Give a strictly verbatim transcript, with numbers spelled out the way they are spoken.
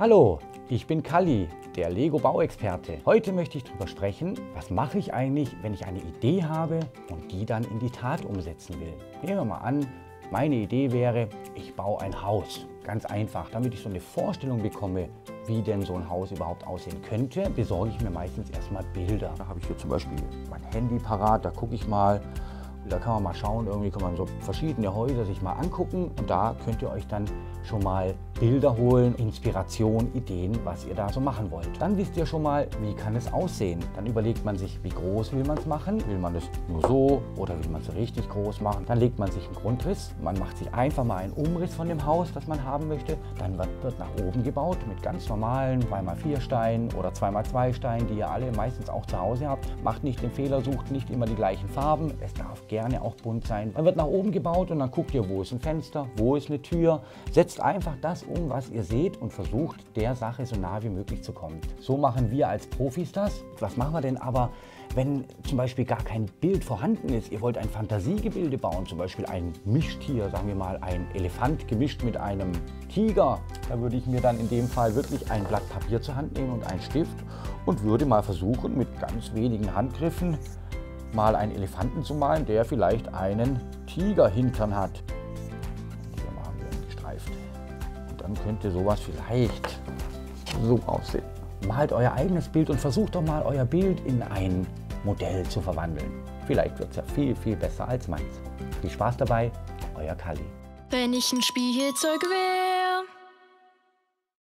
Hallo, ich bin Kalli, der Lego-Bauexperte. Heute möchte ich darüber sprechen, was mache ich eigentlich, wenn ich eine Idee habe und die dann in die Tat umsetzen will. Nehmen wir mal an, meine Idee wäre, ich baue ein Haus. Ganz einfach, damit ich so eine Vorstellung bekomme, wie denn so ein Haus überhaupt aussehen könnte, besorge ich mir meistens erstmal Bilder. Da habe ich hier zum Beispiel mein Handy parat, da gucke ich mal. Da kann man mal schauen, irgendwie kann man so verschiedene Häuser sich mal angucken und da könnt ihr euch dann schon mal Bilder holen, Inspiration, Ideen, was ihr da so machen wollt. Dann wisst ihr schon mal, wie kann es aussehen. Dann überlegt man sich, wie groß will man es machen. Will man es nur so oder will man es richtig groß machen? Dann legt man sich einen Grundriss. Man macht sich einfach mal einen Umriss von dem Haus, das man haben möchte. Dann wird, wird nach oben gebaut mit ganz normalen zwei mal vier Steinen oder zwei mal zwei Steinen, die ihr alle meistens auch zu Hause habt. Macht nicht den Fehler, sucht nicht immer die gleichen Farben. Es darf gerne auch bunt sein. Dann wird nach oben gebaut und dann guckt ihr, wo ist ein Fenster, wo ist eine Tür. Setzt einfach das um, was ihr seht und versucht, der Sache so nah wie möglich zu kommen. So machen wir als Profis das. Was machen wir denn aber, wenn zum Beispiel gar kein Bild vorhanden ist? Ihr wollt ein Fantasiegebilde bauen, zum Beispiel ein Mischtier, sagen wir mal ein Elefant gemischt mit einem Tiger. Da würde ich mir dann in dem Fall wirklich ein Blatt Papier zur Hand nehmen und einen Stift und würde mal versuchen, mit ganz wenigen Handgriffen mal einen Elefanten zu malen, der vielleicht einen Tigerhintern hat. Hier machen wir ihn gestreift. Und dann könnte sowas vielleicht so aussehen. Malt euer eigenes Bild und versucht doch mal euer Bild in ein Modell zu verwandeln. Vielleicht wird es ja viel, viel besser als meins. Viel Spaß dabei, euer Kalli. Wenn ich ein Spielzeug wäre.